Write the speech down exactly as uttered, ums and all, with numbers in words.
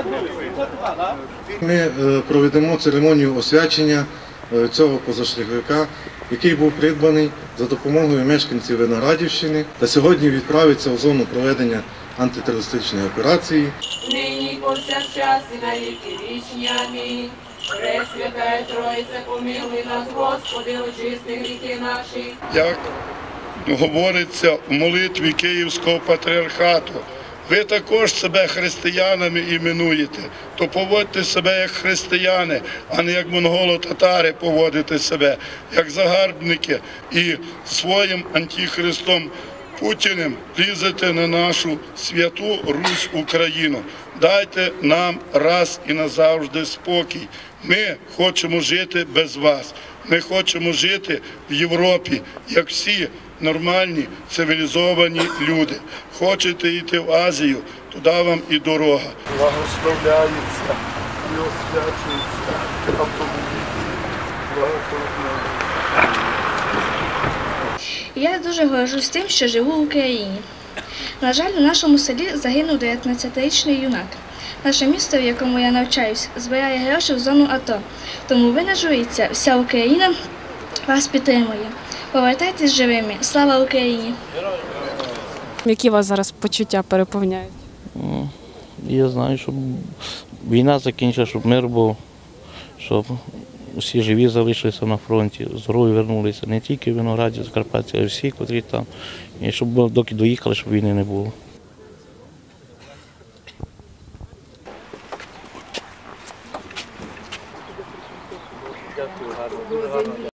Ми проведемо церемонію освячення цього позашляховика, який був придбаний за допомогою мешканців Виноградівщини та сьогодні відправиться у зону проведення антитерористичної операції. Нині повсякчас і на віки вічні. Амінь. Пресвятая Троїця, помилуй нас, Господи, очисти гріхи наші. Як говориться в молитві Київського патріархату, ви також себе християнами іменуєте, то поводьте себе як християни, а не як монголо-татари поводите себе, як загарбники і своїм антихристом Путіним лізете на нашу святу Русь Україну. Дайте нам раз і назавжди спокій. Ми хочемо жити без вас. Ми хочемо жити в Європі, як всі нормальні, цивілізовані люди. Хочете йти в Азію, туди вам і дорога. Благословляється і освячується автомобіль. Благословляється. Я дуже горжусь тим, що живу в Україні. На жаль, у нашому селі загинув дев'ятнадцятирічний юнак. Наше місто, в якому я навчаюсь, збирає гроші в зону АТО. Тому ви не журіться, вся Україна вас підтримує. Повертайтесь живими. Слава Україні! Які вас зараз почуття переповняють? Я знаю, щоб війна закінчилася, щоб мир був, щоб всі живі залишилися на фронті, здорові вернулися, не тільки в Винограді, Закарпаття, а й всі, котрі там. І щоб доки доїхали, щоб війни не було.